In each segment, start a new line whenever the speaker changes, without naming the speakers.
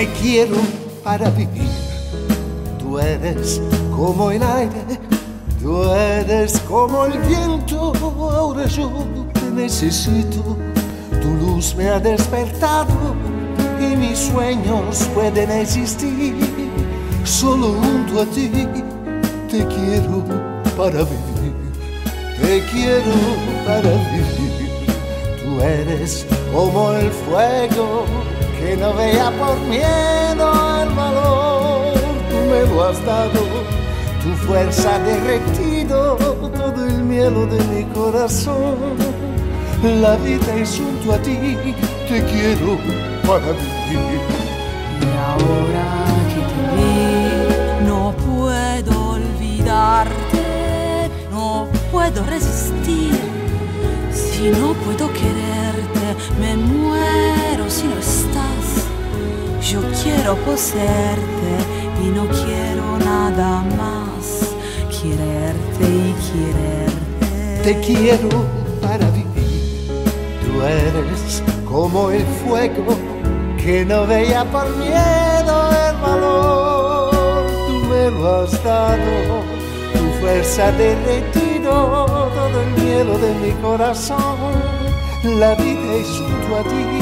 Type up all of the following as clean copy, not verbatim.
Te quiero para vivir. Tú eres como el aire, tú eres como el viento. Ahora yo te necesito. Tu luz me ha despertado y mis sueños pueden existir. Solo junto a ti te quiero para vivir. Te quiero para vivir. Tú eres como el fuego que no vea por miedo al valor. Tú me lo has dado, tu fuerza ha derretido todo el miedo de mi corazón. La vida es junto a ti, te quiero para vivir.
Y ahora que te vi, no puedo olvidarte, no puedo resistir. Si no puedo quererte, me muero si no estás. Yo quiero poseerte y no quiero nada más. Quererte y quererte.
Te quiero para vivir. Tú eres como el fuego que no veía por miedo el valor. Tú me lo has dado, tu fuerza ha derretido todo el miedo de mi corazón. La vida es junto a ti.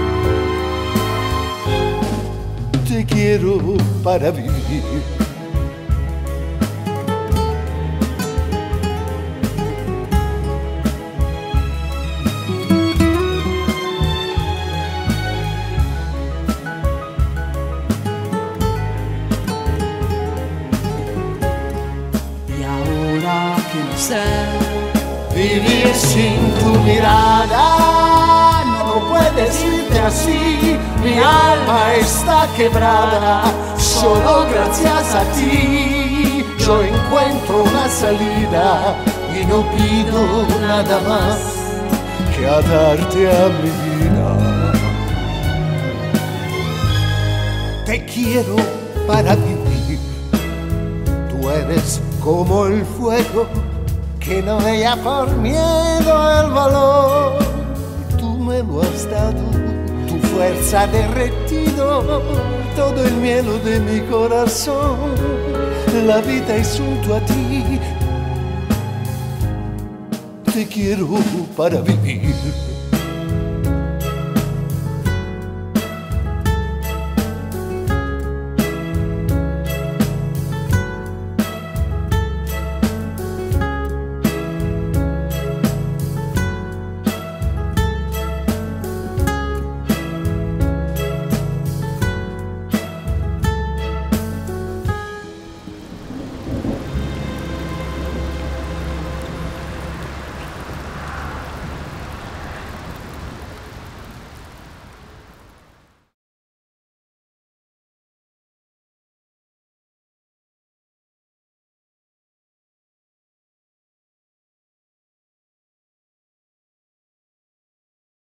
Te quiero para vivir. Vivir sin tu mirada, no puedes irte así. Mi alma está quebrada, solo gracias a ti yo encuentro una salida y no pido nada más que atarte a mi vida. Te quiero para vivir. Tú eres como el fuego que no veía por miedo el valor. Tú me lo has dado, tu fuerza ha derretido todo el miedo de mi corazón. La vida es junto a ti. Te quiero para vivir.